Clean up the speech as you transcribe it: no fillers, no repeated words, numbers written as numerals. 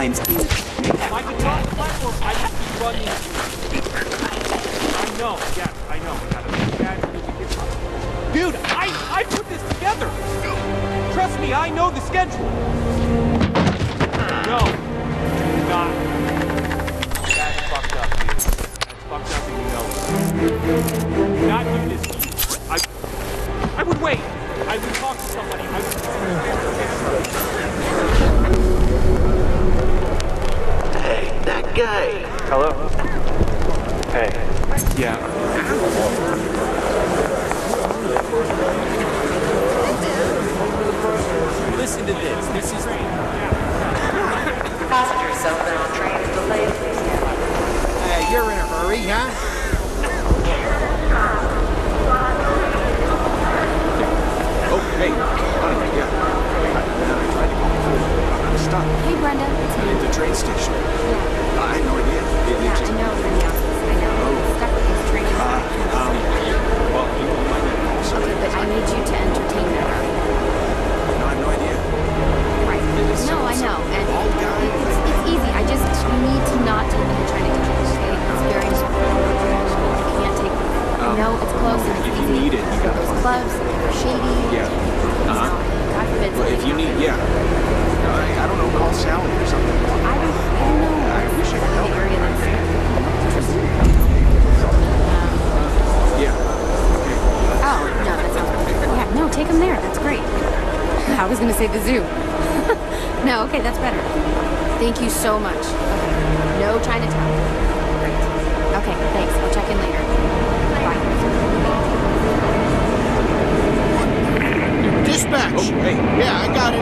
lines. If I could drop the platform, I'd have to run these. I know, yes, I know. Got a big bad dude, I put this together. Trust me, I know the schedule. No, do not. That's fucked up, dude. That's fucked up, and you know it. Do not do this. I would wait. I would talk to somebody. I would. Hey, that guy. Hello. Hey. Yeah. Listen to this. This is. Passenger southbound train is delayed. Please stand by. You're in a hurry, huh? Oh, hey, honey, yeah. I'm stuck. Hey, Brenda. It's me. At the train station. Yeah. I had no idea. Yeah, I know. You're in the office. I know. I'm stuck with this train. Well, you know, my name also. Okay, but I need you to entertain them. No, I have no idea. Right. No, I know. And it's easy. I just need to not take them to China Town. Okay? It's very important. I can't take them. I know it's close and it's if easy. you need it, you gotta Those find clubs, they're shady. Yeah. Uh-huh. God forbid. Well, if you need, yeah. I don't know, call Sally or something. I don't know. I wish I could help. The area that's Yeah. Okay. Oh, no, that sounds perfect. Yeah, no, take them there. That's great. I was going to say the zoo. No, okay, that's better. Thank you so much. Okay. No Chinatown. Great. Okay, thanks. I'll check in later. Bye. Dispatch. Oh, hey. Yeah, I got it.